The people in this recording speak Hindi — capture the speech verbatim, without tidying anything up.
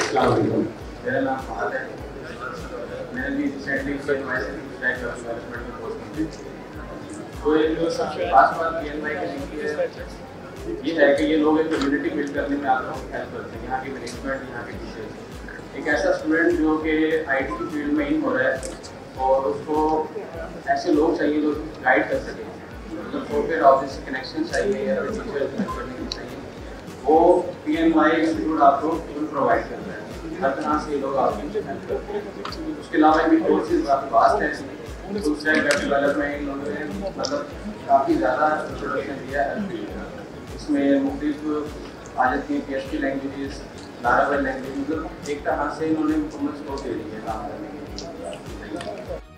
मेरा नाम फहद है। मैंने भी रिसेंटली डेवलपमेंट में कोर्स कंप्लीट किया। तो ये जो सबसे खास बात पी एन वाई के लिंक की है ये है कि ये लोग एक कम्युनिटी बिल्ड करने में आप लोग हेल्प करते हैं। यहाँ की मैनेजमेंट, यहाँ के टीचर्स, एक ऐसा स्टूडेंट जो कि आई टी की फील्ड में इन हो रहा है और उसको ऐसे लोग चाहिए जो गाइड कर सकें, मतलब सॉफ्टवेयर ऑफिस से कनेक्शन चाहिए या फिर टीचर करने के चाहिए, वो पी एन वाई इंस्टीट्यूट आपको प्रोवाइड कर रहा है। हर तरह से लोग आपकी हेल्प करते हैं। उसके अलावा भी कोर्सेज काफ़ी वास्ट हैं। फुल स्टैक वेब डेवलपमेंट इन लोगों ने मतलब काफ़ी ज़्यादा इंट्रोडक्शन दिया है। इसमें मुख्तलिफ आ जाती हैं P H P languages, Laravel language, मतलब एक तरह से इन्होंने मुकम्मल स्कोप दे दी है काम करने के लिए।